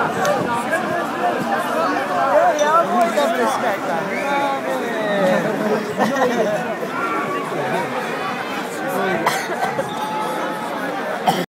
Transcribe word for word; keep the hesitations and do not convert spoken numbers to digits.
Yeah, yeah, I'm always having respect, man. You know what I mean?